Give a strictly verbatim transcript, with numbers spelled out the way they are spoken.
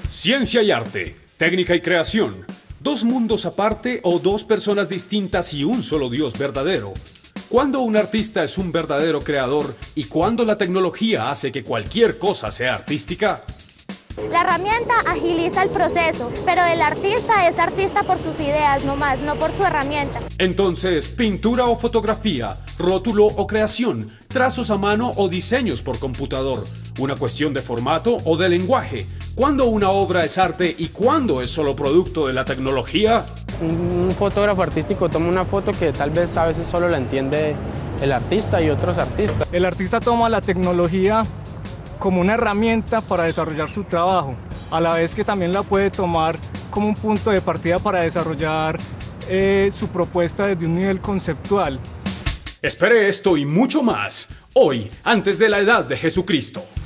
Ciencia y arte, técnica y creación, dos mundos aparte o dos personas distintas y un solo Dios verdadero. ¿Cuándo un artista es un verdadero creador y cuándo la tecnología hace que cualquier cosa sea artística? La herramienta agiliza el proceso, pero el artista es artista por sus ideas nomás, no por su herramienta. Entonces, pintura o fotografía, rótulo o creación, trazos a mano o diseños por computador, una cuestión de formato o de lenguaje. ¿Cuándo una obra es arte y cuándo es solo producto de la tecnología? Un fotógrafo artístico toma una foto que tal vez a veces solo la entiende el artista y otros artistas. El artista toma la tecnología como una herramienta para desarrollar su trabajo, a la vez que también la puede tomar como un punto de partida para desarrollar eh, su propuesta desde un nivel conceptual. Espere esto y mucho más, hoy, antes de la edad de Jesucristo.